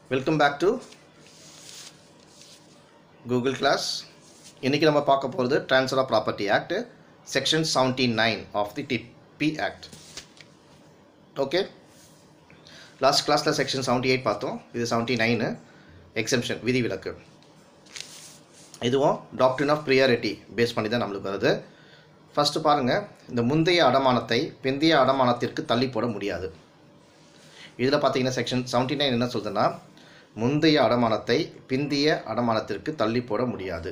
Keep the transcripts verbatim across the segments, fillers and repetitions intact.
Welcome back to Google Class. இன்னைக்கு நம்ம பார்க்க போகிறது Transfer of Property Act Section seventy-nine of the T P Act. Okay. Last classல Section seventy-eight பார்த்தோம். இது seventy-nine exemption விதிவிலக்கு. இதுவும் Doctrine of Priority பேஸ் பண்ணி தான் நம்மளுக்கு வருது. ஃபர்ஸ்ட் பாருங்க, இந்த முந்தைய அடமானத்தை பிந்தைய அடமானத்திற்கு தள்ளி போட முடியாது. இதில் பார்த்தீங்கன்னா செக்ஷன் செவன்ட்டி நைன் என்ன சொல்லுதுன்னா, முந்தைய அடமானத்தை பிந்திய அடமானத்திற்கு தள்ளி போட முடியாது.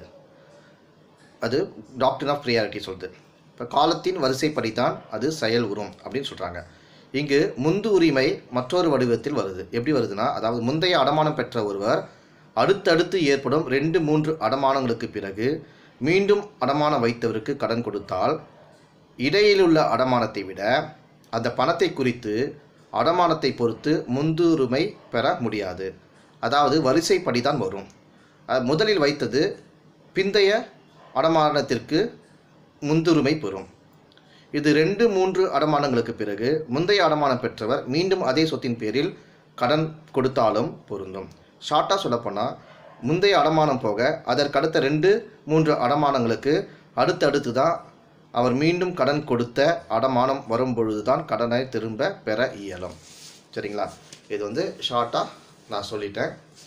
அது டாக்ட்ரின் ஆஃப் ப்ரியாரிட்டி சொல்லுது. இப்போ காலத்தின் வரிசைப்படி தான் அது செயல் உறும் அப்படின்னு சொல்கிறாங்க. இங்கு முந்து உரிமை மற்றொரு வடிவத்தில் வருது. எப்படி வருதுன்னா, அதாவது முந்தைய அடமானம் பெற்ற ஒருவர் அடுத்தடுத்து ஏற்படும் ரெண்டு மூன்று அடமானங்களுக்கு பிறகு மீண்டும் அடமானம் வைத்தவருக்கு கடன் கொடுத்தால் இடையிலுள்ள அடமானத்தை விட அந்த பணத்தை குறித்து அடமானத்தை பொறுத்து முன்னுரிமை பெற முடியாது. அதாவது வரிசைப்படி தான் வரும். முதலில் வைத்தது பிந்தைய அடமானத்திற்கு முன்னுரிமை பெறும். இது ரெண்டு மூன்று அடமானங்களுக்கு பிறகு முந்தைய அடமானம் பெற்றவர் மீண்டும் அதே சொத்தின் பேரில் கடன் கொடுத்தாலும் பொருந்தும். ஷார்ட்டாக சொல்லப்போனால், முந்தைய அடமானம் போக அதற்கடுத்த ரெண்டு மூன்று அடமானங்களுக்கு அடுத்தடுத்து தான் அவர் மீண்டும் கடன் கொடுத்த அடமானம் வரும்பொழுது தான் கடனை திரும்ப பெற இயலும். சரிங்களா? இது வந்து ஷார்ட்டாக நான் சொல்லிட்டேன்.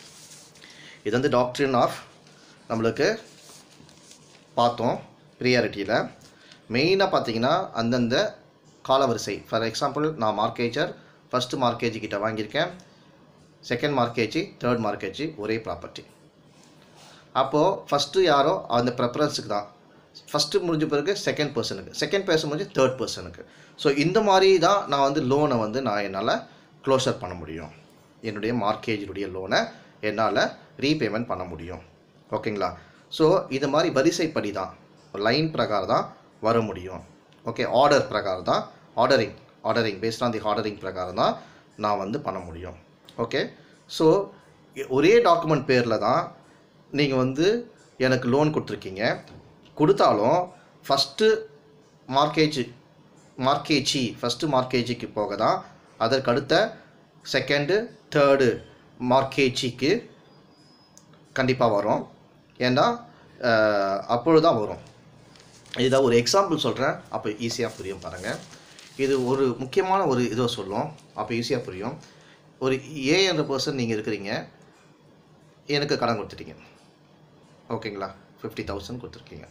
இது வந்து டாக்ட்ரின் ஆஃப் நம்மளுக்கு பார்த்தோம் ப்ரியாரிட்டியில். மெயினாக பார்த்தீங்கன்னா அந்தந்த காலவரிசை. ஃபார் எக்ஸாம்பிள், நான் மார்க்கேஜர் ஃபஸ்ட்டு மார்க்கேஜி கிட்ட வாங்கியிருக்கேன், செகண்ட் மார்க்கேஜி, தேர்ட் மார்க்கேஜி ஒரே ப்ராப்பர்ட்டி. அப்போது ஃபஸ்ட்டு யாரோ அந்த ப்ரெஃபரன்ஸுக்கு தான், ஃபஸ்ட்டு முடிஞ்ச பிறகு செகண்ட் பர்சனுக்கு, செகண்ட் பர்சன் முடிஞ்சு தேர்ட் பர்சனுக்கு. ஸோ இந்த மாதிரி தான் நான் வந்து லோனை வந்து நான் என்னால் க்ளோஷர் பண்ண முடியும். என்னுடைய மார்க்கேஜினுடைய லோனை என்னால் ரீபேமெண்ட் பண்ண முடியும். ஓகேங்களா? ஸோ இது மாதிரி வரிசைப்படி தான், லைன் பிரகாரம் தான் வர முடியும். ஓகே, ஆர்டர் பிரகாரம் தான், ordering ordering based on the ordering பிரகாரம் தான் நான் வந்து பண்ண முடியும். ஓகே, ஸோ ஒரே டாக்குமெண்ட் பேரில் தான் நீங்கள் வந்து எனக்கு லோன் கொடுத்துருக்கீங்க. கொடுத்தாலும் ஃபஸ்ட்டு மார்க்கேஜ் மார்க்கேஜி ஃபஸ்ட்டு மார்க்கேஜிக்கு போக தான் அதற்கு அடுத்த செகண்டு தேர்டு மார்க்கேஜிக்கு கண்டிப்பாக வரும். ஏன்னா அப்பொழுது தான் வரும். இதை ஒரு எக்ஸாம்பிள் சொல்கிறேன், அப்போ ஈஸியாக புரியும் பாருங்கள். இது ஒரு முக்கியமான ஒரு இதை சொல்லும், அப்போ ஈஸியாக புரியும். ஒரு ஏ என்ற பர்சன் நீங்கள் இருக்கிறீங்க, எனக்கு கடன் கொடுத்துட்டீங்க. ஓகேங்களா? ஃபிஃப்டி தௌசண்ட் கொடுத்துருக்கீங்க.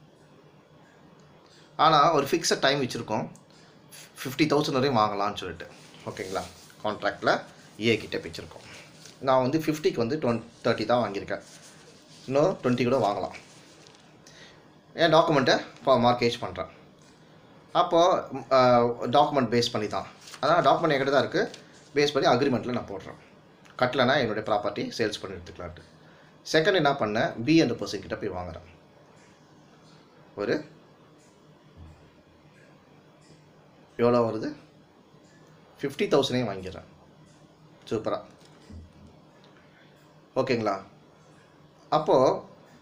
ஆனால் ஒரு ஃபிக்ஸட் டைம் வச்சுருக்கோம், ஃபிஃப்டி தௌசண்ட் வரையும் வாங்கலாம்னு சொல்லிட்டு. ஓகேங்களா? கான்ட்ராக்டில் ஏ கிட்டே வச்சுருக்கோம். நான் வந்து ஃபிஃப்டிக்கு வந்து டுவெண்ட் தேர்ட்டி தான் வாங்கியிருக்கேன், இன்னும் டுவெண்ட்டி கூட வாங்கலாம். என் டாக்குமெண்ட்டை இப்போ மார்க்கேஜ் பண்ணுறேன். அப்போது டாக்குமெண்ட் பேஸ் பண்ணி தான், அதான் டாக்குமெண்ட் என்கிட்ட தான் இருக்குது, பேஸ் பண்ணி அக்ரிமெண்ட்டில் நான் போடுறேன். கட்டலைன்னா என்னுடைய ப்ராப்பர்ட்டி சேல்ஸ் பண்ணி எடுத்துக்கலான்ட்டு. செகண்ட் என்ன பண்ணேன், பி என்ற பர்சன் கிட்ட போய் வாங்குகிறேன். ஒரு எவ்வளோ வருது, ஃபிஃப்டி தௌசண்டையும் வாங்கிடுறேன். சூப்பராக. ஓகேங்களா? அப்போது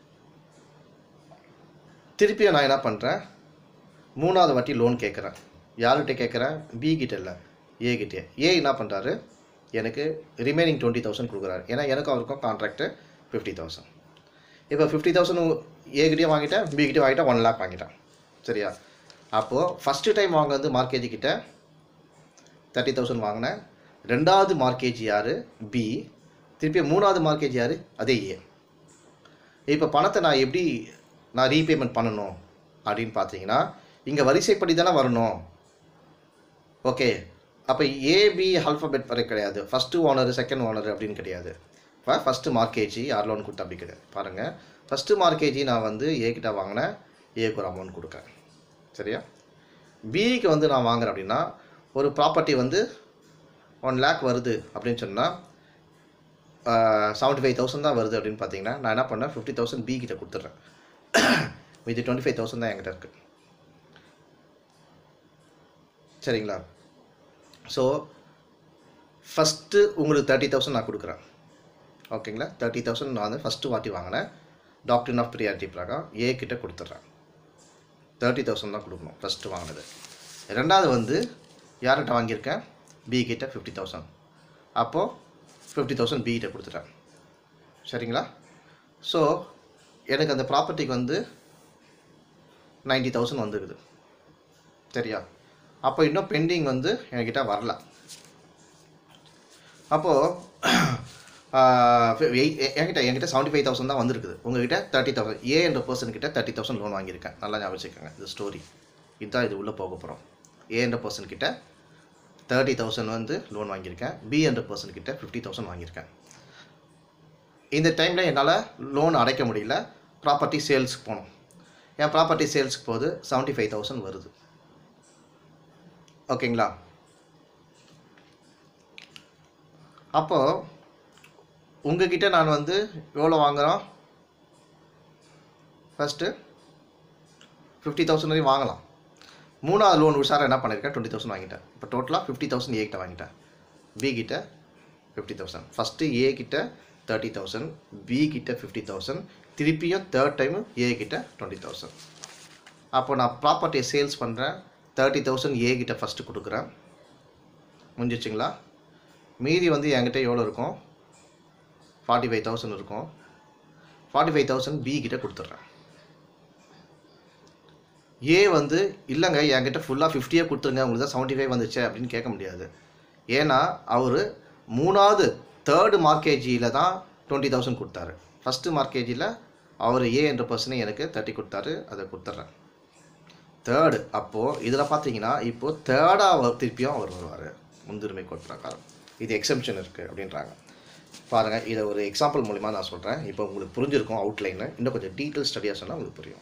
திருப்பியும் நான் என்ன பண்ணுறேன், மூணாவது வாட்டி லோன் கேட்குறேன். யார்கிட்ட கேட்குறேன்? பி கிட்ட இல்லை, ஏ கிட்டே. ஏ என்ன பண்ணுறாரு, எனக்கு ரிமைனிங் டுவெண்ட்டி தௌசண்ட் கொடுக்குறாரு. ஏன்னா எனக்கும் அவருக்கும் கான்ட்ராக்டு ஃபிஃப்டி தௌசண்ட். இப்போ ஃபிஃப்டி தௌசண்ட் ஏகிட்டே வாங்கிட்டேன், பிகிட்டே வாங்கிட்டேன், ஒன் லேக் வாங்கிட்டேன். சரியா? அப்போது ஃபஸ்ட்டு டைம் வாங்கினது மார்க்கேஜி கிட்ட தேர்ட்டி தௌசண்ட் வாங்கினேன். ரெண்டாவது மார்க்கேஜ் யார்? பி. திருப்பி மூணாவது மார்க்கேஜ் யார்? அதே ஏ. இப்போ பணத்தை நான் எப்படி நான் ரீபேமெண்ட் பண்ணணும் அப்படின்னு பார்த்தீங்கன்னா, இங்கே வரிசைப்படி தானே வரணும். ஓகே, அப்போ ஏபி ஆல்ஃபபெட் வரை கிடையாது, ஃபஸ்ட்டு ஓனர் செகண்ட் ஓனர் அப்படின்னு கிடையாது. இப்போ ஃபஸ்ட்டு மார்க்கேஜி யார் லோன் கொடுத்தா அப்படி கிடையாது. பாருங்கள், ஃபஸ்ட்டு மார்க்கேஜி நான் வந்து ஏ கிட்ட வாங்கினேன், ஏக்கு ஒரு அமௌண்ட் கொடுக்குறேன். சரியா? பிக்கு வந்து நான் வாங்குறேன் அப்படின்னா, ஒரு ப்ராப்பர்ட்டி வந்து ஒன் லேக் வருது அப்படின்னு சொன்னால் செவன்ட்டி ஃபைவ் தௌசண்ட் தான் வருது அப்படின்னு பார்த்தீங்கன்னா, நான் என்ன பண்ணேன், ஃபிஃப்டி தௌசண்ட் பி கிட்ட கொடுத்துட்றேன். இது டுவெண்ட்டி ஃபைவ் தௌசண்ட் தான் என்கிட்ட இருக்குது. சரிங்களா? ஸோ ஃபஸ்ட்டு உங்களுக்கு தேர்ட்டி தௌசண்ட் நான் கொடுக்குறேன். ஓகேங்களா? தேர்ட்டி தௌசண்ட் நான் வந்து ஃபஸ்ட்டு வாட்டி வாங்கினேன், டாக்ட்ரின் ஆஃப் ப்ரியாரிட்டி பிரகாரம் ஏ கிட்ட கொடுத்துட்றேன். தேர்ட்டி தௌசண்ட் தான் கொடுக்கணும் ஃபஸ்ட்டு வாங்கினது. ரெண்டாவது வந்து யார்கிட்ட வாங்கியிருக்கேன், பி கிட்ட ஃபிஃப்டி தௌசண்ட். அப்போது ஃபிஃப்டி தௌசண்ட் பி கிட்ட கொடுத்துட்டேன். சரிங்களா? ஸோ எனக்கு அந்த ப்ராப்பர்ட்டிக்கு வந்து நைன்ட்டி தௌசண்ட் வந்துருக்குது. சரியா? அப்போ இன்னும் பெண்டிங் வந்து என்கிட்ட வரல. அப்போது என்கிட்ட என்கிட்ட செவன்ட்டி ஃபைவ் தௌசண்ட் தான் வந்திருக்குது. உங்ககிட்ட தேர்ட்டி தௌசண்ட் ஏ என்ற பர்சன் கிட்ட தேர்ட்டி தௌசண்ட் லோன் வாங்கியிருக்கேன். நல்லா ஞாபகம் வச்சுக்கோங்க இந்த ஸ்டோரி. இதுதான் இது உள்ளே போக போகிறோம். ஏ என்ற பர்சன் கிட்ட தேர்ட்டி தௌசண்ட் வந்து லோன் வாங்கியிருக்கேன். பி என்ற பர்சன் கிட்ட ஃபிஃப்டி தௌசண்ட் வாங்கியிருக்கேன். இந்த டைமில் என்னால் லோன் அடைக்க முடியல. ப்ராப்பர்ட்டி சேல்ஸுக்கு போகணும். என் ப்ராப்பர்ட்டி சேல்ஸுக்கு போகுது, செவன்ட்டி ஃபைவ் தௌசண்ட் வருது. ஓகேங்களா? அப்போது உங்ககிட்ட நான் வந்து எவ்வளோ வாங்குகிறோம்? ஃபஸ்ட்டு ஃபிஃப்டி தௌசண்ட் வரையும் வாங்கலாம். மூணாவது லோன் உஷாராக என்ன பண்ணியிருக்கேன்? டுவெண்ட்டி தௌசண்ட் வாங்கிட்டேன். இப்போ டோட்டலாக ஃபிஃப்டி தௌசண்ட் ஏ கிட்ட வாங்கிட்டேன். பி கிட்ட ஃபிஃப்டி தௌசண்ட். ஃபஸ்ட்டு ஏ கிட்ட தேர்ட்டி தௌசண்ட், பி கிட்ட ஃபிஃப்டி தௌசண்ட், திருப்பியும் தேர்ட் டைமு ஏ கிட்ட டுவெண்ட்டி தௌசண்ட். அப்போ நான் ப்ராப்பர்ட்டியை சேல்ஸ் பண்ணுறேன். தேர்ட்டி தௌசண்ட் ஏ கிட்ட ஃபஸ்ட்டு கொடுக்குறேன். முடிஞ்சிச்சிங்களா? மீதி வந்து என்கிட்ட எவ்வளோ இருக்கும்? ஃபார்ட்டி ஃபைவ் தௌசண்ட் இருக்கும். ஃபார்ட்டி ஃபைவ் தௌசண்ட் பி கிட்ட கொடுத்துட்றேன். ஏ வந்து இல்லைங்க என்கிட்ட ஃபுல்லாக ஃபிஃப்டியே கொடுத்துருங்க, உங்களுக்கு தான் செவன்ட்டி ஃபைவ் வந்துச்சு அப்படின்னு கேட்க முடியாது. ஏன்னா அவர் மூணாவது தேர்டு மார்க்கேஜியில் தான் டுவெண்ட்டி தௌசண்ட் கொடுத்தாரு. ஃபஸ்ட்டு மார்க்கேஜியில் அவர் ஏ என்ற பர்சனே எனக்கு தேர்ட்டி கொடுத்தாரு, அதை கொடுத்துட்றேன். தேர்டு அப்போது இதில் பார்த்தீங்கன்னா இப்போது தேர்டாக திருப்பியும் அவர் வருவார் முன்னுரிமை கோட் பிரகாரம். இது எக்ஸம்ஷன் இருக்குது அப்படின்றாங்க. பாருங்கள், இதை ஒரு எக்ஸாம்பிள் மூலிமா நான் சொல்கிறேன். இப்போ உங்களுக்கு புரிஞ்சிருக்கும் அவுட்லைனு. இன்னும் கொஞ்சம் டீட்டெயில் ஸ்டடியாக சொன்னால் உங்களுக்கு புரியும்.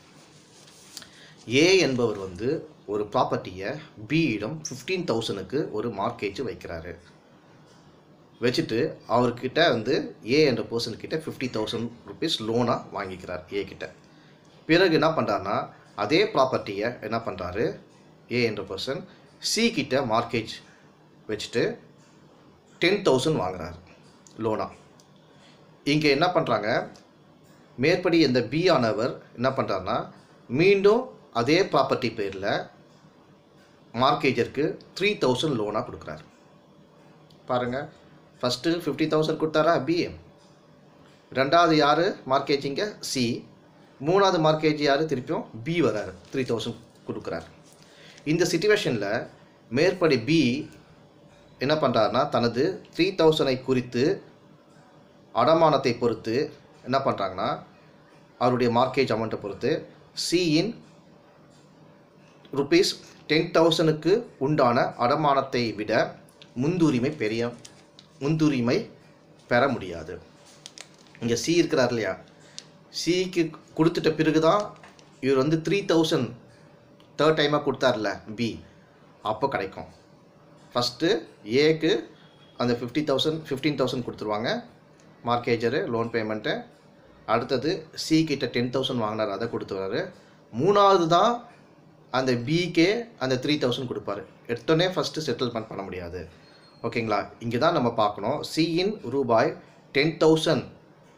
ஏ என்பவர் வந்து ஒரு ப்ராப்பர்ட்டியை பியிடம் ஃபிஃப்டீன் தௌசண்ட்க்கு ஒரு மார்க்கேஜ் வைக்கிறாரு. வச்சுட்டு அவர்கிட்ட வந்து ஏ என்ற பர்சன்கிட்ட ஃபிஃப்டி தௌசண்ட் ருபீஸ் லோனாக வாங்கிக்கிறார் ஏ கிட்ட. பிறகு என்ன பண்ணுறாருனா அதே ப்ராப்பர்ட்டியை என்ன பண்ணுறாரு ஏ என்ற பர்சன் சி கிட்ட மார்க்கேஜ் வச்சுட்டு டென் தௌசண்ட் வாங்குறாரு லோனாக. இங்கே என்ன பண்ணுறாங்க, மேற்படி இந்த பி ஆனவர் என்ன பண்ணுறாருனா மீண்டும் அதே ப்ராப்பர்ட்டி பேரில் மார்க்கேஜருக்கு த்ரீ தௌசண்ட் லோனாக கொடுக்குறாரு. பாருங்கள், ஃபஸ்ட்டு ஃபிஃப்டி தௌசண்ட் கொடுத்தாரா பி, ரெண்டாவது யார் மார்க்கேஜிங்க சி, மூணாவது மார்க்கேஜ் யார் திருப்பியும் பி வராரு, த்ரீ தௌசண்ட் கொடுக்குறாரு. இந்த சிச்சுவேஷனில் மேற்படி பி என்ன பண்ணுறாருனா தனது த்ரீ தௌசண்டை குறித்து அடமானத்தை பொறுத்து என்ன பண்ணுறாங்கன்னா அவருடைய மார்க்கேஜ் அமௌண்ட்டை பொறுத்து சியின் ருபீஸ் டென் தௌசண்ட்க்கு உண்டான அடமானத்தை விட முன்னுரிமை பெரிய முன்னுரிமை பெற முடியாது. இங்கே சி இருக்கிறார் இல்லையா, சிக்கு கொடுத்துட்ட பிறகு தான் இவர் வந்து த்ரீ தௌசண்ட் தேர்ட் டைமாக கொடுத்தார்ல பி, அப்போ கிடைக்கும். ஃபஸ்ட்டு ஏக்கு அந்த ஃபிஃப்டி தௌசண்ட் ஃபிஃப்டீன் தௌசண்ட் கொடுத்துருவாங்க மார்க்கேஜரு லோன் பேமெண்ட்டு. அடுத்தது சி கிட்ட டென் தௌசண்ட் வாங்கினார், அதை கொடுத்துருவாரு. மூணாவது தான் அந்த பிக்கே அந்த த்ரீ தௌசண்ட் கொடுப்பாரு. எடுத்தோடனே ஃபஸ்ட்டு செட்டில்மெண்ட் பண்ண முடியாது. ஓகேங்களா? இங்கே தான் நம்ம பார்க்கணும், சியின் ரூபாய் டென் தௌசண்ட்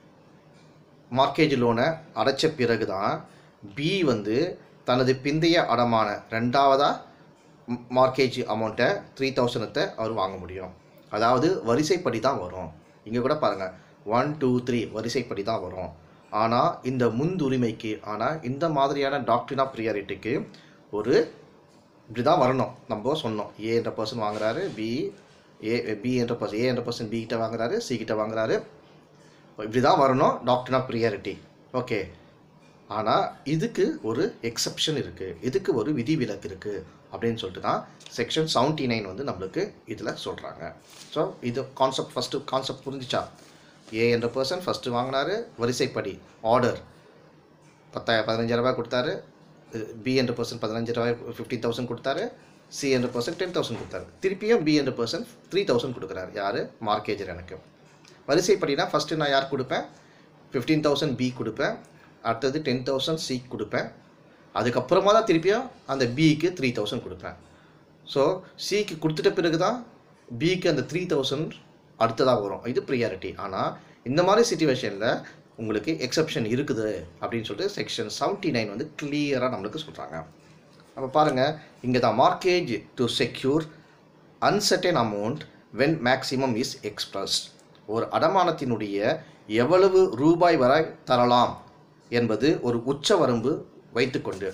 மார்க்கேஜ் லோனை அடைச்ச பிறகு தான் பி வந்து தனது பிந்தைய அடமான ரெண்டாவதாக மார்க்கேஜ் அமௌண்ட்டை த்ரீ தௌசண்டத்தை அவர் வாங்க முடியும். அதாவது வரிசைப்படி தான் வரும். இங்கே கூட பாருங்கள், ஒன் டூ த்ரீ வரிசைப்படி தான் வரும். ஆனால் இந்த முன்னுரிமைக்கு ஆனால் இந்த மாதிரியான டாக்ட்ரின் ஆஃப் ப்ரியாரிட்டிக்கு ஒரு இப்படி தான் வரணும். நம்ம சொன்னோம், ஏ என்ற பர்சன் வாங்குறாரு, பி ஏ பி என்ற பர்சன் ஏ என்ற பர்சன் பி கிட்ட வாங்குறாரு, சி கிட்ட வாங்குறாரு, இப்படி தான் வரணும் டாக்ட்ரின் ஆஃப் ப்ரியாரிட்டி. ஓகே, ஆனால் இதுக்கு ஒரு எக்ஸப்ஷன் இருக்குது, இதுக்கு ஒரு விதிவிலக்கு இருக்குது அப்படின்னு சொல்லிட்டு தான் செக்ஷன் செவன்ட்டி நைன் வந்து நம்மளுக்கு இதில் சொல்கிறாங்க. ஸோ இது கான்செப்ட் ஃபஸ்ட்டு கான்செப்ட் புரிஞ்சிச்சா? ஏ என்ற பர்சன் ஃபஸ்ட்டு வாங்கினாரு, வரிசைப்படி ஆர்டர் பத்தாயிரம் பதினஞ்சாயிரம் ரூபாய் கொடுத்தாரு, பி என்ற பர்சன் பதினஞ்சு ரூபாய் ஃபிஃப்டி தௌசண்ட் கொடுத்தாரு, சி என்ற பர்சன் டென் தௌசண்ட் கொடுத்தாரு, திருப்பியும் பி என்ற பர்சன் த்ரீ தௌசண்ட் கொடுக்குறாரு. யார்? மார்க்கேஜர். எனக்கு வரிசைப்படினா ஃபஸ்ட்டு நான் யார் கொடுப்பேன்? ஃபிஃப்டீன் தௌசண்ட் பி கொடுப்பேன், அடுத்தது டென் தௌசண்ட் சி கொடுப்பேன், அதுக்கப்புறமா தான் திருப்பியும் அந்த பிக்கு த்ரீ தௌசண்ட் கொடுப்பேன். ஸோ சிக்கு கொடுத்துட்ட பிறகு தான் பிக்கு அந்த த்ரீ தௌசண்ட் அடுத்ததாக வரும். இது ப்ரியாரிட்டி. ஆனால் இந்த மாதிரி சிச்சுவேஷனில் உங்களுக்கு எக்ஸப்ஷன் இருக்குது அப்படின்னு சொல்லிட்டு செக்ஷன் செவன்ட்டி நைன் வந்து கிளியராக நம்மளுக்கு சொல்கிறாங்க. அப்போ பாருங்கள், இங்கே தான் mortgage to secure uncertain amount when maximum is expressed. ஒரு அடமானத்தினுடைய எவ்வளவு ரூபாய் வரை தரலாம் என்பது ஒரு உச்ச வரம்பு வைத்துக்கொண்டு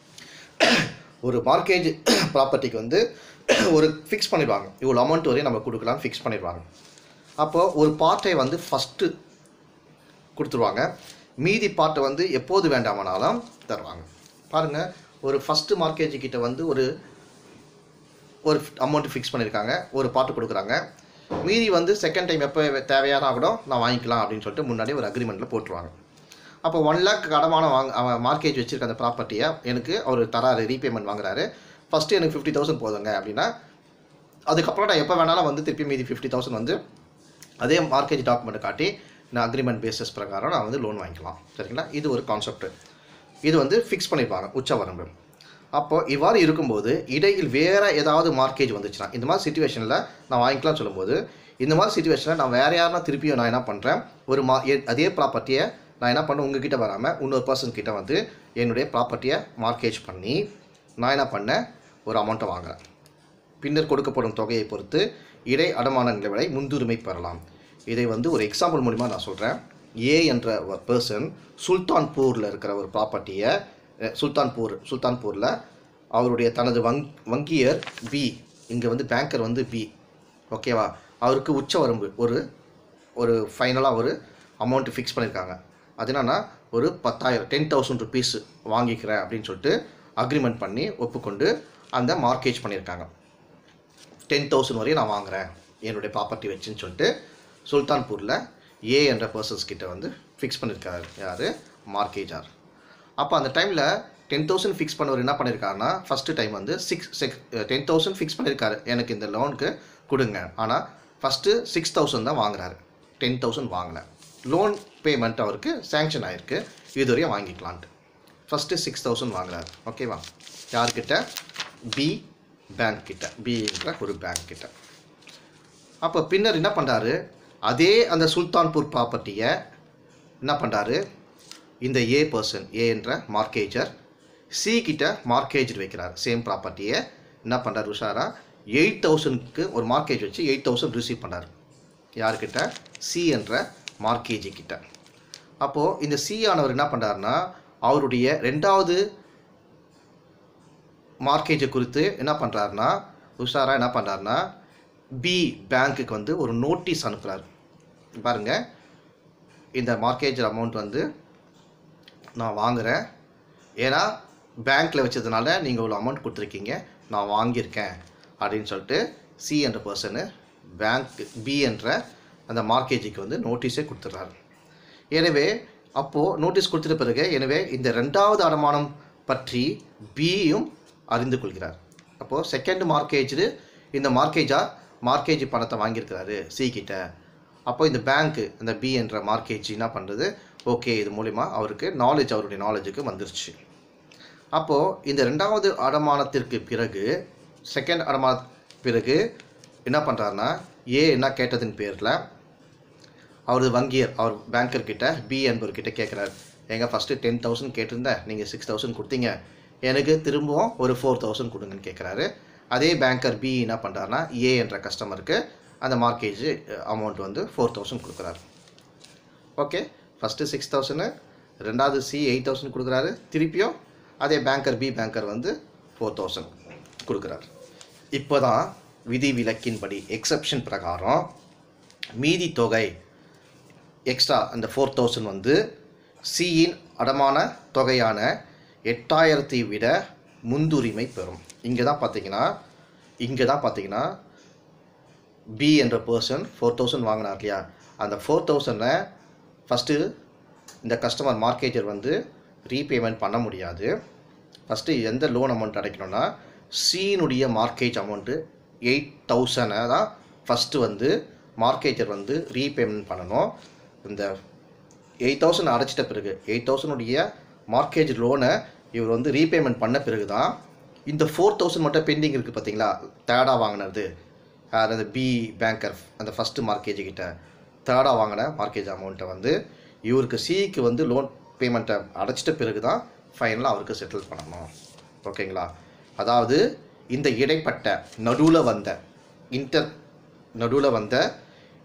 ஒரு மார்க்கேஜ் ப்ராப்பர்ட்டிக்கு வந்து ஒரு ஃபிக்ஸ் பண்ணிடுவாங்க, இவ்வளோ அமௌண்ட் வரையும் நம்ம கொடுக்கலாம்னு ஃபிக்ஸ் பண்ணிடுவாங்க. அப்போது ஒரு பார்ட்டை வந்து ஃபஸ்ட்டு கொடுத்துருவாங்க, மீதி பார்ட்டை வந்து எப்போது வேண்டாமனாலும் தருவாங்க. பாருங்கள், ஒரு ஃபஸ்ட்டு மார்க்கேஜ் கிட்ட வந்து ஒரு ஒரு அமௌண்ட்டு ஃபிக்ஸ் பண்ணியிருக்காங்க, ஒரு பார்ட்டு கொடுக்குறாங்க. மீதி வந்து செகண்ட் டைம் எப்போ தேவையான கூட நான் வாங்கிக்கலாம் அப்படின்னு சொல்லிட்டு முன்னாடி ஒரு அக்ரிமெண்ட்டில் போட்டுருவாங்க. அப்போ ஒன் லேக் அடமானம் வாங்க அவன் மார்க்கேஜ் வச்சுருக்க அந்த ப்ராப்பர்ட்டியை எனக்கு அவர் தராரு, ரீபேமெண்ட் வாங்குறாரு. ஃபஸ்ட்டு எனக்கு ஃபிஃப்டி தௌசண்ட் போதுங்க அப்படின்னா, அதுக்கப்புறம் நான் எப்போ வேணாலும் வந்து திருப்பி மீதி ஃபிஃப்டி தௌசண்ட் வந்து அதே மார்க்கேஜ் டாக்குமெண்ட்டை காட்டி நான் அக்ரிமெண்ட் பேசிஸ் பிரகாரம் நான் வந்து லோன் வாங்கிக்கலாம். சரிங்களா? இது ஒரு கான்செப்ட். இது வந்து ஃபிக்ஸ் பண்ணியிருப்பாங்க உச்ச வரம்பு. அப்போது இவ்வாறு இருக்கும்போது இடையில் வேறு ஏதாவது மார்க்கேஜ் வந்துச்சுன்னா, இந்த மாதிரி சுச்சுவேஷனில் நான் வாங்கிக்கலாம்னு சொல்லும்போது, இந்த மாதிரி சுச்சுவேஷனில் நான் வேறு யாருன்னா திருப்பியும் நான் என்ன பண்ணுறேன், ஒரு மா அதே ப்ராப்பர்ட்டியை நான் என்ன பண்ணேன், உங்ககிட்ட வராமல் இன்னொரு பர்சன் கிட்ட வந்து என்னுடைய ப்ராப்பர்ட்டியை மார்க்கேஜ் பண்ணி நான் என்ன பண்ணேன், ஒரு அமௌண்ட்டை வாங்குகிறேன். பின்னர் கொடுக்கப்படும் தொகையை பொறுத்து இடை அடமானங்களை விட முன்னுரிமை பெறலாம். இதை வந்து ஒரு எக்ஸாம்பிள் மூலிமா நான் சொல்கிறேன். ஏ என்ற ஒரு பர்சன் சுல்தான்பூரில் இருக்கிற ஒரு ப்ராப்பர்ட்டியை சுல்தான்பூர் சுல்தான்பூரில் அவருடைய தனது வங் வங்கியர் பி, இங்கே வந்து பேங்கர் வந்து பி, ஓகேவா, அவருக்கு உச்ச வரம்பு ஒரு ஒரு ஃபைனலாக ஒரு அமௌண்ட்டு ஃபிக்ஸ் பண்ணியிருக்காங்க. அது என்னன்னா ஒரு பத்தாயிரம் டென் தௌசண்ட் ருபீஸ் வாங்கிக்கிறேன் அப்படின்னு சொல்லிட்டு அக்ரிமெண்ட் பண்ணி ஒப்புக்கொண்டு அந்த மார்க்கேஜ் பண்ணியிருக்காங்க. டென் தௌசண்ட் வரையும் நான் வாங்குகிறேன் என்னுடைய ப்ராப்பர்ட்டி வச்சுன்னு சொல்லிட்டு சுல்தான்பூரில் ஏ என்ற பர்சன்ஸ் கிட்ட வந்து ஃபிக்ஸ் பண்ணியிருக்காரு. யார்? மார்க்கேஜார். அப்போ அந்த டைமில் டென் தௌசண்ட் ஃபிக்ஸ் பண்ணவர் என்ன பண்ணியிருக்காருன்னா, ஃபஸ்ட்டு டைம் வந்து six six ten thousand fix பண்ணியிருக்காரு எனக்கு இந்த லோனுக்கு கொடுங்க. ஆனால் ஃபஸ்ட்டு சிக்ஸ் தௌசண்ட் தான் வாங்குறாரு, டென் தௌசண்ட் வாங்கின லோன் பேமெண்ட் அவருக்கு சேங்ஷன் ஆகிருக்கு, இதுவரையும் வாங்கிக்கலான்ட்டு. ஃபஸ்ட்டு சிக்ஸ் தௌசண்ட் வாங்குறாரு, ஓகேவா, யார்கிட்ட? பி பேங்க் கிட்ட, பின்ற ஒரு பேங்க் கிட்ட. அப்போ பின்னர் என்ன பண்ணுறாரு, அதே அந்த சுல்தான்பூர் ப்ராப்பர்ட்டியை என்ன பண்ணுறாரு, இந்த ஏ பர்சன், ஏ என்ற மார்க்கேஜர் சி கிட்ட மார்க்கேஜ் வைக்கிறார். சேம் ப்ராப்பர்ட்டியை என்ன பண்ணுறாரு உஷாரா, எயிட் தௌசண்ட்க்கு ஒரு மார்க்கேஜ் வச்சு எயிட் தௌசண்ட் ரிசீவ் பண்ணார். யார்கிட்ட? சி என்ற மார்க்கேஜி கிட்ட. அப்போது இந்த சி ஆனவர் என்ன பண்ணுறாருன்னா, அவருடைய ரெண்டாவது மார்க்கேஜை குறித்து என்ன பண்ணுறாருன்னா, உஷாராக என்ன பண்ணுறாருன்னா, பி பேங்க்குக்கு வந்து ஒரு நோட்டீஸ் அனுப்புகிறார். பாருங்கள், இந்த மார்க்கேஜ் அமௌண்ட் வந்து நான் வாங்குகிறேன், ஏன்னா பேங்க்கில் வச்சதுனால நீங்கள் இவ்வளோ அமௌண்ட் கொடுத்துருக்கீங்க, நான் வாங்கியிருக்கேன் அப்படின்னு சொல்லிட்டு சி என்ற பர்சனு பேங்க் பி என்ற அந்த மார்க்கேஜுக்கு வந்து நோட்டீஸே கொடுத்துட்றாரு. எனவே அப்போது நோட்டீஸ் கொடுத்துட்ட பிறகு எனவே இந்த ரெண்டாவது அடமானம் பற்றி பியும் அறிந்து கொள்கிறார். அப்போது செகண்ட் மார்க்கேஜ் இந்த மார்க்கேஜாக மார்க்கேஜ் பணத்தை வாங்கியிருக்கிறாரு சி கிட்ட. அப்போ இந்த பேங்க்கு இந்த பி என்ற மார்க்கேஜ் என்ன பண்ணுறது, ஓகே, இது மூலிமா அவருக்கு நாலேஜ் அவருடைய நாலேஜுக்கு வந்துருச்சு. அப்போது இந்த ரெண்டாவது அடமானத்திற்கு பிறகு செகண்ட் அடமான பிறகு என்ன பண்ணுறாருன்னா, ஏ என்ன கேட்டதின் பேரில் அவரது வங்கியர் அவர் பேங்கர்கிட்ட பி என்பவர்கிட்ட கேட்குறாரு, எங்கள் ஃபஸ்ட்டு டென் தௌசண்ட் கேட்டிருந்தேன், நீங்கள் சிக்ஸ் தௌசண்ட் கொடுத்தீங்க, எனக்கு திரும்பவும் ஒரு ஃபோர் தௌசண்ட் கொடுங்கன்னு கேட்குறாரு. அதே பேங்கர் பி என்ன பண்ணுறாருனா, ஏ என்ற கஸ்டமருக்கு அந்த மார்க்கேஜ் அமௌண்ட் வந்து ஃபோர் தௌசண்ட் கொடுக்குறாரு. ஓகே, ஃபஸ்ட்டு சிக்ஸ் தௌசண்ட், ரெண்டாவது சி எயிட் தௌசண்ட் கொடுக்குறாரு, திருப்பியும் அதே பேங்கர் பி பேங்கர் வந்து ஃபோர் தௌசண்ட் கொடுக்குறாரு. இப்போ தான் விதி விலக்கின்படி எக்ஸப்ஷன் பிரகாரம் மீதி தொகை எக்ஸ்ட்ரா அந்த ஃபோர் தௌசண்ட் வந்து சியின் அடமான தொகையான எட்டாயிரத்தை விட முன்னுரிமை பெறும். இங்கே தான் பார்த்தீங்கன்னா இங்கே தான் பார்த்தீங்கன்னா பி என்ற பர்சன் ஃபோர் தௌசண்ட் வாங்கினார் இல்லையா, அந்த ஃபோர் தௌசண்டை ஃபஸ்ட்டு இந்த கஸ்டமர் மார்க்கேஜர் வந்து ரீபேமெண்ட் பண்ண முடியாது. ஃபஸ்ட்டு எந்த லோன் அமௌண்ட் அடைக்கணும்னா சீனுடைய மார்க்கேஜ் அமௌண்ட்டு எயிட் தௌசண்டை தான் ஃபஸ்ட்டு வந்து மார்க்கேஜர் வந்து ரீபேமெண்ட் பண்ணணும். இந்த எயிட் தௌசண்ட் அடைச்சிட்ட பிறகு எயிட் தௌசண்டுடைய மார்க்கேஜ் லோனை இவர் வந்து ரீபேமெண்ட் பண்ண பிறகு தான் இந்த ஃபோர் தௌசண்ட் மட்டும் பெண்டிங் இருக்குது பார்த்தீங்களா, தேர்டாக வாங்கினது அந்த பி பேங்கர் அந்த ஃபஸ்ட்டு மார்க்கேஜ் கிட்ட தேர்டாக வாங்கின மார்க்கேஜ் அமௌண்ட்டை வந்து இவருக்கு சிக்கு வந்து லோன் பேமெண்ட்டை அடைச்சிட்ட பிறகு தான் ஃபைனலாக அவருக்கு செட்டில் பண்ணணும். ஓகேங்களா, அதாவது இந்த இடைப்பட்ட நடுவில் வந்த இன்டர் நடுவில் வந்த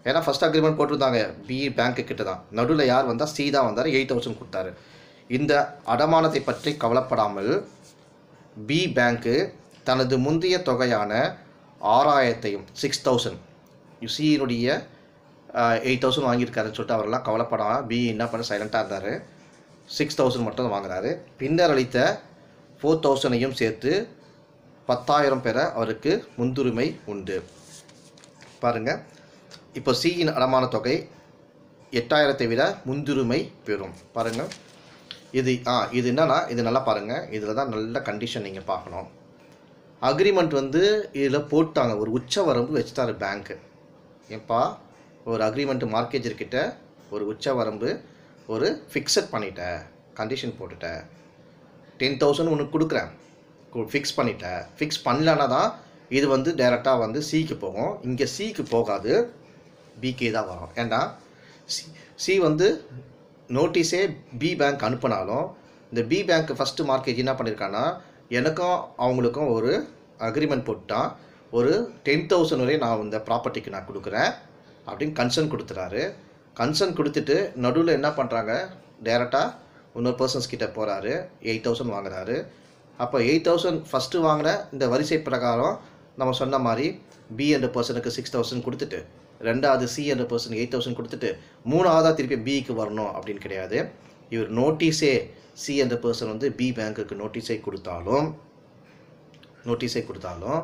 ஏன்னா ஃபஸ்ட் அக்ரிமெண்ட் போட்டிருந்தாங்க பி பேங்க்கு கிட்ட தான், நடுவில் யார் வந்தால் சி தான் வந்தார், எயிட் தௌசண்ட் கொடுத்தாரு. இந்த அடமானத்தை பற்றி கவலைப்படாமல் பி பேங்க்கு தனது முந்தைய தொகையான ஆறாயிரத்தையும் சிக்ஸ் தௌசண்ட் சியினுடைய எயிட் தௌசண்ட் வாங்கியிருக்காருன்னு சொல்லிட்டு அவரெல்லாம் கவலைப்படாமல் பி என்ன பண்ண சைலண்ட்டாக இருந்தார். சிக்ஸ் தௌசண்ட் மட்டும் வாங்குறாரு. பின்னர் அளித்த ஃபோர் தௌசண்டையும் சேர்த்து பத்தாயிரம் பெற அவருக்கு முன்னுரிமை உண்டு. பாருங்கள், இப்போ சியின் அடமான தொகை எட்டாயிரத்தை விட முன்னுரிமை பெறும். பாருங்கள், இது ஆ இது என்னன்னா இது நல்லா பாருங்கள், இதில் தான் நல்ல கண்டிஷன் நீங்கள் பார்க்கணும். அக்ரிமெண்ட் வந்து இதில் போட்டாங்க, ஒரு உச்ச வரம்பு வச்சுட்டாரு பேங்க்கு. ஏப்பா ஒரு அக்ரிமெண்ட் மார்க்கேஜர்கிட்ட ஒரு உச்ச வரம்பு ஒரு ஃபிக்ஸட் பண்ணிட்டேன், கண்டிஷன் போட்டுட்டேன், டென் தௌசண்ட் உனக்கு கொடுக்குறேன், ஃபிக்ஸ் பண்ணிட்டேன். ஃபிக்ஸ் பண்ணலன்னா தான் இது வந்து டைரெக்டாக வந்து சிக்கு போகும். இங்கே சிக்கு போகாது, பிகே தான் வரும். ஏன்னா சி சி வந்து நோட்டீஸே பி பேங்க் அனுப்பினாலும் இந்த பி பேங்க் ஃபஸ்ட்டு மார்க்கேஜ் என்ன பண்ணியிருக்காங்கன்னா, எனக்கும் அவங்களுக்கும் ஒரு அக்ரிமெண்ட் போட்டால் ஒரு டென் தௌசண்ட் வரையும் நான் இந்த ப்ராப்பர்ட்டிக்கு நான் கொடுக்குறேன் அப்படின்னு கன்சர்ன் கொடுத்துறாரு. கன்சர்ன் கொடுத்துட்டு நடுவில் என்ன பண்ணுறாங்க, டைரெக்டாக இன்னொரு பர்சன்ஸ் கிட்டே போகிறாரு, எயிட் தௌசண்ட் வாங்குறாரு. அப்போ எயிட் தௌசண்ட் ஃபஸ்ட்டு வாங்கின இந்த வரிசை பிரகாரம் நம்ம சொன்ன மாதிரி பி என்ற பர்சனுக்கு சிக்ஸ் தௌசண்ட் கொடுத்துட்டு, ரெண்டாவது சி என்ற பர்சனுக்கு எயிட் தௌசண்ட் கொடுத்துட்டு, மூணாவதாக திருப்பி பிக்கு வரணும் அப்படின்னு கிடையாது. இவர் நோட்டீஸே சி என்ற பர்சன் வந்து பி பேங்க்குக்கு நோட்டீஸை கொடுத்தாலும் நோட்டீஸை கொடுத்தாலும்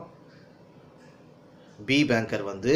பி பேங்கர் வந்து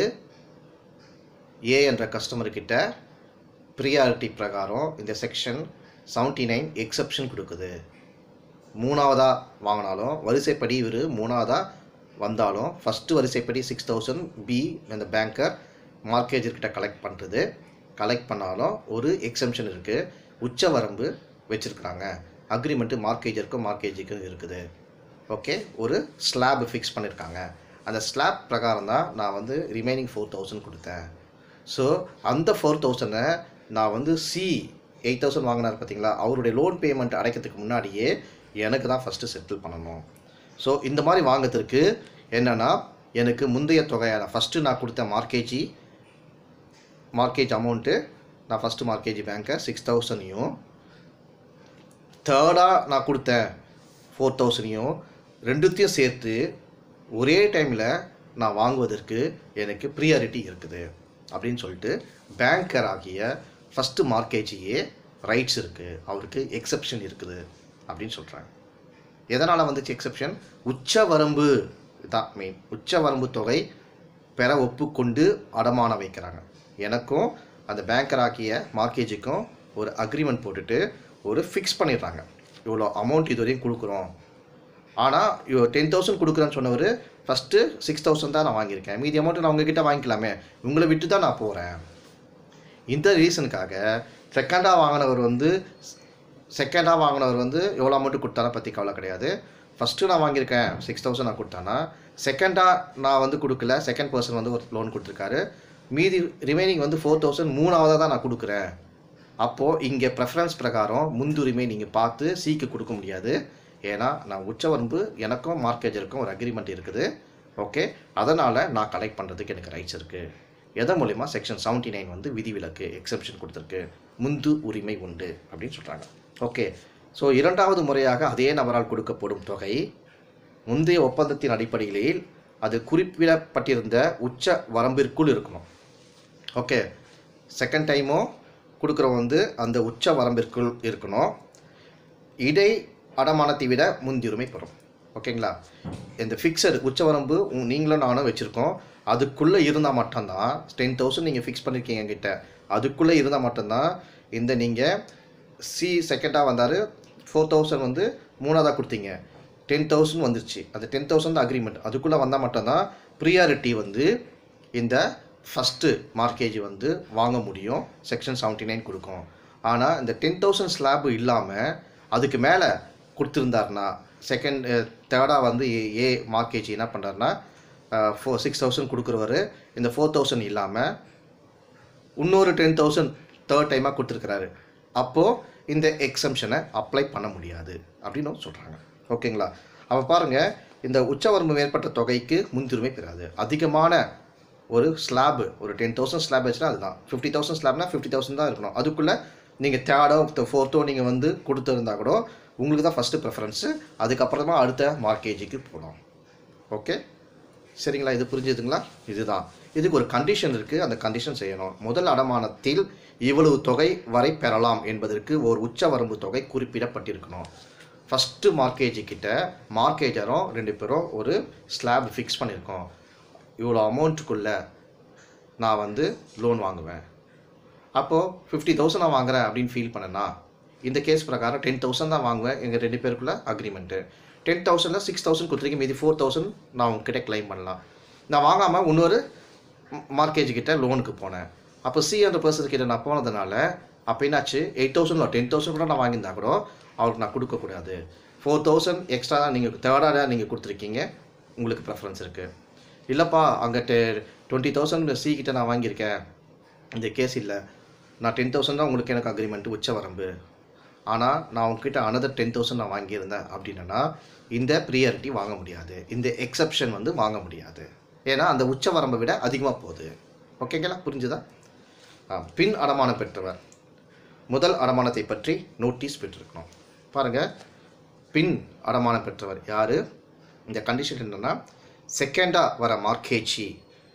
ஏ என்ற கஸ்டமர்கிட்ட ப்ரியாரிட்டி பிரகாரம் இந்த செக்ஷன் செவன்ட்டி நைன் எக்ஸப்ஷன் கொடுக்குது. மூணாவதாக வாங்கினாலும் வரிசைப்படி இவர் மூணாவதாக வந்தாலும் ஃபஸ்ட்டு வரிசைப்படி சிக்ஸ் தௌசண்ட் பி அந்த பேங்கர் மார்க்கேஜர்கிட்ட கலெக்ட் பண்ணுறது. கலெக்ட் பண்ணாலும் ஒரு எக்ஸம்ஷன் இருக்குது, உச்ச வரம்பு வச்சுருக்குறாங்க. அக்ரிமெண்ட்டு மார்க்கேஜருக்கும் மார்க்கேஜுக்கும் இருக்குது. ஓகே, ஒரு ஸ்லாப் ஃபிக்ஸ் பண்ணியிருக்காங்க. அந்த ஸ்லாப் பிரகாரம் தான் நான் வந்து ரிமைனிங் ஃபோர் தௌசண்ட் கொடுத்தேன். ஸோ அந்த ஃபோர் தௌசண்டை நான் வந்து சி எயிட் தௌசண்ட் வாங்கினார் பார்த்தீங்களா, அவருடைய லோன் பேமெண்ட் அடைக்கிறதுக்கு முன்னாடியே எனக்கு தான் ஃபஸ்ட்டு செட்டில் பண்ணணும். ஸோ இந்த மாதிரி வாங்கிறதுக்கு என்னென்னா, எனக்கு முந்தைய தொகையான ஃபஸ்ட்டு நான் கொடுத்த மார்க்கேஜி மார்க்கேஜ் அமௌண்ட்டு நான் ஃபஸ்ட்டு மார்க்கேஜ் பேங்க்கை சிக்ஸ் தௌசண்டையும் தேர்டாக நான் கொடுத்தேன் ஃபோர் தௌசண்டையும் ரெண்டுத்தையும் சேர்த்து ஒரே டைமில் நான் வாங்குவதற்கு எனக்கு ப்ரியாரிட்டி இருக்குது அப்படின்னு சொல்லிட்டு பேங்கர் ஆகிய ஃபஸ்ட்டு மார்க்கேஜியே ரைட்ஸ் இருக்குது, அவருக்கு எக்ஸப்ஷன் இருக்குது அப்படின்னு சொல்கிறாங்க. எதனால் வந்துச்சு எக்ஸப்ஷன்? உச்ச வரம்பு தான் மெயின். உச்ச வரம்பு தொகை பெற ஒப்புக்கொண்டு அடமானம் வைக்கிறாங்க. எனக்கும் அந்த பேங்கர் ஆக்கிய மார்க்கேஜுக்கும் ஒரு அக்ரிமெண்ட் போட்டுட்டு ஒரு ஃபிக்ஸ் பண்ணிடுறாங்க, இவ்வளோ அமௌண்ட் இது வரையும் கொடுக்குறோம். ஆனால் இவ்வளோ டென் தௌசண்ட் கொடுக்குறேன்னு சொன்னவர் ஃபஸ்ட்டு சிக்ஸ் தௌசண்ட் தான் நான் வாங்கியிருக்கேன், மீதி அமௌண்ட்டு நான் உங்ககிட்ட வாங்கிக்கலாமே, உங்களை விட்டு தான் நான் போகிறேன். இந்த ரீசனுக்காக செகண்டாக வாங்கினவர் வந்து செகண்டாக வாங்கினவர் வந்து எவ்வளோ அமௌண்ட்டு கொடுத்தாரா பற்றி கவலை கிடையாது. ஃபஸ்ட்டு நான் வாங்கியிருக்கேன் சிக்ஸ் தௌசண்ட் நான் கொடுத்தானா, செகண்டாக நான் வந்து கொடுக்கல, செகண்ட் பர்சன் வந்து ஒரு லோன் கொடுத்துருக்காரு, மீதி ரிமைனிங் வந்து ஃபோர் தௌசண்ட் மூணாவதாக தான் நான் கொடுக்குறேன். அப்போது இங்கே ப்ரெஃபரன்ஸ் பிரகாரம் முன்னுரிமை நீங்கள் பார்த்து சீக்கு கொடுக்க முடியாது. ஏன்னா நான் உச்சவரம்பு எனக்கும் மார்க்கேஜருக்கும் ஒரு அக்ரிமெண்ட் இருக்குது. ஓகே, அதனால் நான் கலெக்ட் பண்ணுறதுக்கு எனக்கு ரைட்ஸ் இருக்குது. எதன் மூலிமா செக்ஷன் செவன்ட்டி நைன் வந்து விதிவிலக்கு எக்ஸப்ஷன் கொடுத்துருக்கு, முந்து உரிமை உண்டு அப்படின்னு சொல்கிறாங்க. ஓகே, ஸோ இரண்டாவது முறையாக அதே நபரால் கொடுக்கப்படும் தொகை முந்தைய ஒப்பந்தத்தின் அடிப்படையில் அது குறிப்பிடப்பட்டிருந்த உச்ச வரம்பிற்குள் இருக்கணும். ஓகே, செகண்ட் டைமும் கொடுக்குற வந்து அந்த உச்ச வரம்பிற்குள் இருக்கணும். இடை அடமானத்தை விட முன்னுரிமை பெறும். ஓகேங்களா, இந்த ஃபிக்ஸடு உச்ச வரம்பு நீங்களும் நானும் வச்சுருக்கோம், அதுக்குள்ளே இருந்தால் மட்டும்தான் டென் தௌசண்ட் நீங்கள் ஃபிக்ஸ் பண்ணியிருக்கீங்க என்கிட்ட, அதுக்குள்ளே இருந்தால் மட்டும்தான் இந்த நீங்கள் சி செகண்டாக வந்தார், ஃபோர் தௌசண்ட் வந்து மூணாவதாக கொடுத்தீங்க, டென் தௌசண்ட் வந்துருச்சு, அந்த டென் தௌசண்ட் அக்ரிமெண்ட் அதுக்குள்ளே வந்தால் மட்டும்தான் ப்ரியாரிட்டி வந்து இந்த ஃபஸ்ட்டு மார்க்கேஜ் வந்து வாங்க முடியும், செக்ஷன் செவன்ட்டி நைன் கொடுக்கும். ஆனால் இந்த டென் தௌசண்ட் ஸ்லாப் இல்லாமல் அதுக்கு மேலே கொடுத்துருந்தாருனா செகண்ட் தேர்டாக வந்து ஏ மார்க்கேஜ் என்ன பண்ணுறாருனா ஃபோர் சிக்ஸ் தௌசண்ட் கொடுக்குறவர் இந்த ஃபோர் தௌசண்ட் இல்லாமல் இன்னொரு டென் தௌசண்ட் தேர்ட் டைமாக கொடுத்துருக்குறாரு, அப்போது இந்த எக்ஸம்ஷனை அப்ளை பண்ண முடியாது அப்படின்னு சொல்கிறாங்க. ஓகேங்களா, அப்போ பாருங்கள், இந்த உச்சவரம்பு மேற்பட்ட தொகைக்கு முன்னுரிமை பெறாது. அதிகமான ஒரு ஸ்லாப் ஒரு டென் தௌசண்ட் ஸ்லாப் வச்சுன்னா அதுதான் ஃபிஃப்டி தௌசண்ட் ஸ்லாப்னா ஃபிஃப்டி தௌசண்ட் தான் இருக்கணும். அதுக்குள்ளே நீங்கள் தேர்டோ ஃபோர்த்தோ நீங்கள் வந்து கொடுத்துருந்தா கூட உங்களுக்கு தான் ஃபஸ்ட்டு ப்ரிஃபரன்ஸு, அதுக்கப்புறமா அடுத்த மார்க்கேஜுக்கு போகலாம். ஓகே சரிங்களா, இது புரிஞ்சுதுங்களா? இதுதான், இதுக்கு ஒரு கண்டிஷன் இருக்குது, அந்த கண்டிஷன் செய்யணும். முதல் அடமானத்தில் இவ்வளவு தொகை வரை பெறலாம் என்பதற்கு ஒரு உச்ச வரம்பு தொகை குறிப்பிடப்பட்டிருக்கணும். ஃபஸ்ட்டு மார்க்கேஜுக்கிட்ட மார்க்கேஜரும் ரெண்டு பேரும் ஒரு ஸ்லாப் ஃபிக்ஸ் பண்ணியிருக்கோம். இவ்வளோ அமௌண்ட்டுக்குள்ளே நான் வந்து லோன் வாங்குவேன். அப்போது ஃபிஃப்டி தௌசண்ட் நான் வாங்குகிறேன் அப்படின்னு ஃபீல் பண்ணேன்னா இந்த கேஸ் பிரகாரம் டென் தௌசண்ட் தான் வாங்குவேன். எங்கள் ரெண்டு பேருக்குள்ள அக்ரிமெண்ட்டு. டென் தௌசண்டில் சிக்ஸ் தௌசண்ட் கொடுத்துருக்கேன், மீதி ஃபோர் தௌசண்ட் நான் உங்ககிட்ட கிளைம் பண்ணலாம். நான் வாங்காமல் இன்னொரு மார்க்கேஜுக்கிட்ட லோனுக்கு போனேன். அப்போ சி என்ற பர்சன் கிட்ட நான் போனதுனால அப்போ என்னாச்சு, எயிட் தௌசண்ட் டென் தௌசண்ட் கூட நான் வாங்கியிருந்தா கூட அவருக்கு நான் கொடுக்கக்கூடாது. ஃபோர் தௌசண்ட் எக்ஸ்ட்ரா தான் நீங்கள் தேர்டாக நீங்கள் கொடுத்துருக்கீங்க, உங்களுக்கு ப்ரெஃபரன்ஸ் இருக்குது. இல்லைப்பா அங்கே டெ டுவெண்ட்டி தௌசண்ட் சி கிட்ட நான் வாங்கியிருக்கேன், இந்த கேஸ் இல்லை, நான் டென் தௌசண்ட் தான் உங்களுக்கு எனக்கு அக்ரிமெண்ட்டு உச்ச வரம்பு, ஆனால் நான் உங்ககிட்ட அனதர் டென் தௌசண்ட் நான் வாங்கியிருந்தேன் அப்படின்னா இந்த ப்ரியாரிட்டி வாங்க முடியாது, இந்த எக்ஸப்ஷன் வந்து வாங்க முடியாது. ஏன்னா அந்த உச்ச வரம்பை விட அதிகமாக போகுது. ஓகேங்களா, புரிஞ்சுதா? பின் அடமானம் பெற்றவர் முதல் அடமானத்தை பற்றி நோட்டீஸ் பெற்றிருக்கணும். பாருங்கள், பின் அடமானம் பெற்றவர் யார்? இந்த கண்டிஷன் என்னென்னா, செகண்டாக வர மார்க்கேஜி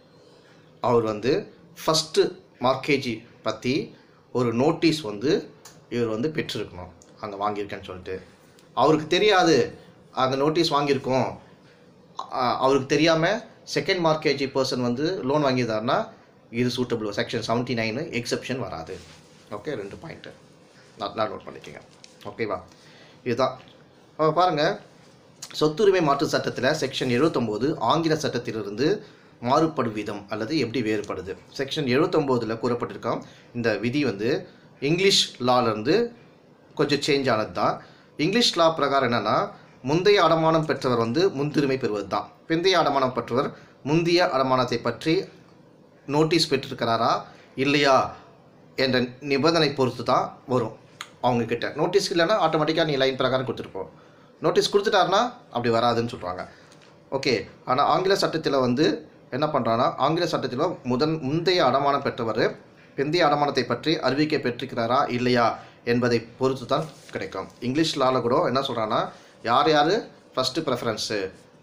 அவர் வந்து ஃபஸ்ட்டு மார்க்கேஜி பற்றி ஒரு நோட்டீஸ் வந்து இவர் வந்து பெற்றிருக்கணும். அங்கே வாங்கியிருக்கேன்னு சொல்லிட்டு அவருக்கு தெரியாது, அங்கே நோட்டீஸ் வாங்கியிருக்கோம், அவருக்கு தெரியாமல் செகண்ட் மார்க்கேஜி பர்சன் வந்து லோன் வாங்கியிருந்தாருன்னா இது suitable, section seventy nine exception வராது. ஓகே, ரெண்டு பாயிண்ட்டு நல்லா நோட் பண்ணிக்கோங்க. ஓகேவா, இதுதான் பாருங்கள். சொத்துரிமை மாற்று சட்டத்தில் செக்ஷன் எழுபத்தொம்போது ஆங்கில சட்டத்திலிருந்து மாறுபடும் விதம் அல்லது எப்படி வேறுபடுது. செக்ஷன் எழுபத்தொம்போதில் கூறப்பட்டிருக்கோம், இந்த விதி வந்து இங்கிலீஷ் லாலேருந்து கொஞ்சம் சேஞ்ச் ஆனது தான். இங்கிலீஷ் லா பிரகாரம் என்னென்னா, முந்தைய அடமானம் பெற்றவர் வந்து முன்னுரிமை பெறுவது தான். பிந்தைய அடமானம் பெற்றவர் முந்தைய அடமானத்தை பற்றி நோட்டீஸ் பெற்றிருக்கிறாரா இல்லையா என்ற நிபந்தனை பொறுத்து தான் வரும். அவங்கக்கிட்ட நோட்டீஸ் இல்லைன்னா ஆட்டோமேட்டிக்காக நீ லைன் பிரகாரம் கொடுத்துருப்போம், நோட்டீஸ் கொடுத்துட்டாருன்னா அப்படி வராதுன்னு சொல்கிறாங்க. ஓகே, ஆனால் ஆங்கில சட்டத்தில் வந்து என்ன பண்ணுறான்னா, ஆங்கில சட்டத்தில் முதன் முந்தைய அடமானம் பெற்றவர் பிந்தைய அடமானத்தை பற்றி அறிவிக்கை பெற்றிருக்கிறாரா இல்லையா என்பதை பொறுத்து தான் கிடைக்கும். இங்கிலீஷ் லாவில் கூட என்ன சொல்கிறான்னா, யார் யார் ஃபஸ்ட்டு ப்ரெஃபரன்ஸு,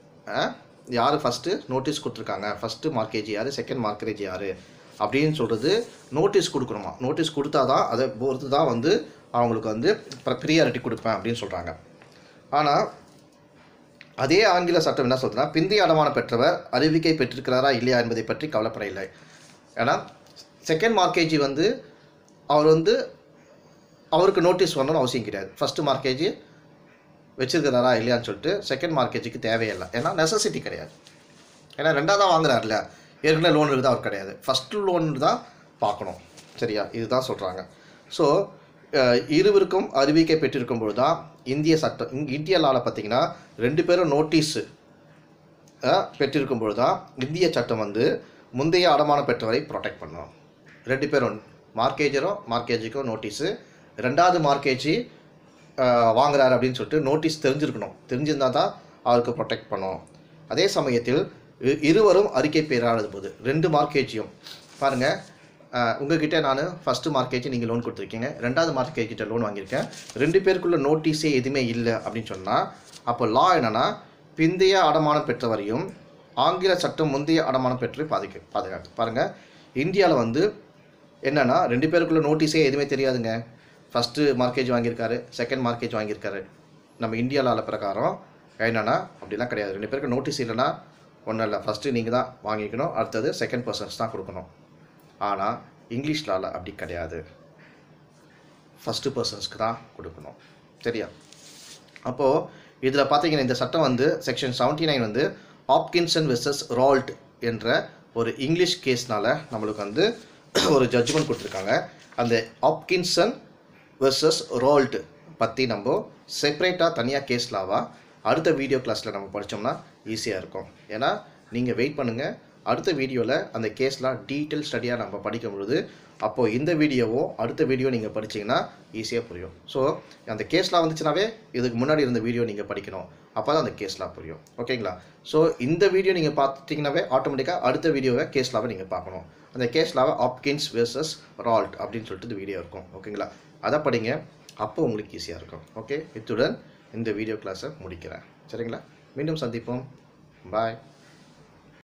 யார் ஃபஸ்ட்டு நோட்டீஸ் கொடுத்துருக்காங்க, ஃபஸ்ட்டு மார்க்கேஜ் யார், செகண்ட் மார்க்கேஜ் யார் அப்படின்னு சொல்கிறது நோட்டீஸ் கொடுக்கணுமா. நோட்டீஸ் கொடுத்தா தான் அதை பொறுத்து தான் வந்து அவங்களுக்கு வந்து ப்ரியாரிட்டி கொடுப்பேன் அப்படின்னு சொல்கிறாங்க. ஆனால் அதே ஆங்கில சட்டம் என்ன சொல்கிறதுனா, பிந்தைய அடமானம் பெற்றவர் அறிவிக்கை பெற்றிருக்கிறாரா இல்லையா என்பதை பற்றி கவலைப்பட இல்லை. ஏன்னா செகண்ட் மார்க்கேஜி வந்து அவர் வந்து அவருக்கு நோட்டீஸ் வரணும்னு அவசியம் கிடையாது. ஃபஸ்ட்டு மார்க்கேஜி வச்சுருக்கிறாரா இல்லையான்னு சொல்லிட்டு செகண்ட் மார்க்கேஜுக்கு தேவையில்லை, ஏன்னா நெசசிட்டி கிடையாது. ஏன்னா ரெண்டாவது தான் வாங்குறாருல, ஏற்கனவே லோன் இருக்குது அவர் கிடையாது, ஃபஸ்ட்டு லோன் தான் பார்க்கணும். சரியா, இதுதான் சொல்கிறாங்க. ஸோ இருவருக்கும் அறிவிக்கை பெற்றிருக்கும்போது தான் இந்திய சட்டம், இந்திய லாவில் பார்த்திங்கன்னா ரெண்டு பேரும் நோட்டீஸு பெற்றிருக்கும்போது தான் இந்திய சட்டம் வந்து முந்தைய அடமானம் பெற்றவரை ப்ரொடெக்ட் பண்ணணும். ரெண்டு பேரும் மார்க்கேஜரும் மார்க்கேஜுக்கும் நோட்டீஸு, ரெண்டாவது மார்க்கேஜி வாங்குறாரு அப்படின்னு சொல்லிட்டு நோட்டீஸ் தெரிஞ்சிருக்கணும், தெரிஞ்சிருந்தால் தான் அவருக்கு ப்ரொடெக்ட் பண்ணும். அதே சமயத்தில் இருவரும் அறிக்கை பெறாத போது ரெண்டு மார்க்கேஜையும் பாருங்கள், உங்கள்கிட்ட நான் ஃபஸ்ட்டு மார்க்கேஜ் நீங்கள் லோன் கொடுத்துருக்கீங்க, ரெண்டாவது மார்க்கேஜ் கிட்ட லோன் வாங்கியிருக்கேன், ரெண்டு பேருக்குள்ள நோட்டீஸே எதுவுமே இல்லை அப்படின்னு சொன்னால் அப்போ லா என்னென்னா, பிந்தைய அடமானம் பெற்றவரையும் ஆங்கில சட்டம் முந்தைய அடமானம் பெற்று பாதிக்க பாதுகாக்கு. பாருங்கள், இந்தியாவில் வந்து என்னென்னா ரெண்டு பேருக்குள்ள நோட்டீஸே எதுவுமே தெரியாதுங்க. ஃபஸ்ட்டு மார்க்கேஜ் வாங்கியிருக்காரு, செகண்ட் மார்க்கேஜ் வாங்கியிருக்காரு. நம்ம இந்தியா லால பிரகாரம் என்னென்னா அப்படிலாம் கிடையாது. ரெண்டு பேருக்கு நோட்டீஸ் இல்லைன்னா ஒன்றும் இல்லை, ஃபஸ்ட்டு நீங்கள் தான் வாங்கிக்கணும், அடுத்தது செகண்ட் பர்சன்ஸ் தான் கொடுக்கணும். ஆனால் இங்கிலீஷ் லாவில் அப்படி கிடையாது, ஃபஸ்ட்டு பர்சன்ஸ்க்கு தான் கொடுக்கணும். சரியா? அப்போது இதில் பார்த்தீங்கன்னா இந்த சட்டம் வந்து செக்ஷன் செவன்ட்டி நைன் வந்து ஹாப்கின்சன் வெர்சஸ் ரால்ட் என்ற ஒரு இங்கிலீஷ் கேஸ்னால் நம்மளுக்கு வந்து ஒரு ஜட்ஜ்மெண்ட் கொடுத்துருக்காங்க. அந்த ஹாப்கின்சன் வெர்சஸ் ரால்ட் பற்றி நம்ம செப்பரேட்டாக தனியாக கேஸ் லாவாக அடுத்த வீடியோ கிளாஸில் நம்ம படித்தோம்னா ஈஸியாக இருக்கும். ஏன்னா நீங்கள் வெயிட் பண்ணுங்கள், அடுத்த வீடியோவில் அந்த கேஸ்லாம் டீட்டெயில் ஸ்டடியாக நம்ம படிக்கும் பொழுது அப்போது இந்த வீடியோவோ அடுத்த வீடியோ நீங்கள் படிச்சிங்கன்னா ஈஸியாக புரியும். ஸோ அந்த கேஸ்லாம் வந்துச்சுனாவே இதுக்கு முன்னாடி இருந்த வீடியோ நீங்கள் படிக்கணும். அப்போ தான் அந்த கேஸ் லா புரியும். ஓகேங்களா? ஸோ இந்த வீடியோ நீங்கள் பார்த்துட்டிங்கனாவே ஆட்டோமேட்டிக்காக அடுத்த வீடியோவை கேஸ் லாவை நீங்கள் பார்க்கணும். அந்த கேஸ் லாவை ஆப்கின்ஸ் வெர்சஸ் ரால்ட் அப்படின்னு சொல்லிட்டு இந்த வீடியோ இருக்கும். ஓகேங்களா? அதை படிங்க, அப்போ உங்களுக்கு ஈஸியாக இருக்கும். ஓகே, இத்துடன் இந்த வீடியோ கிளாஸை முடிக்கிறேன். சரிங்களா? மீண்டும் சந்திப்போம். பாய்.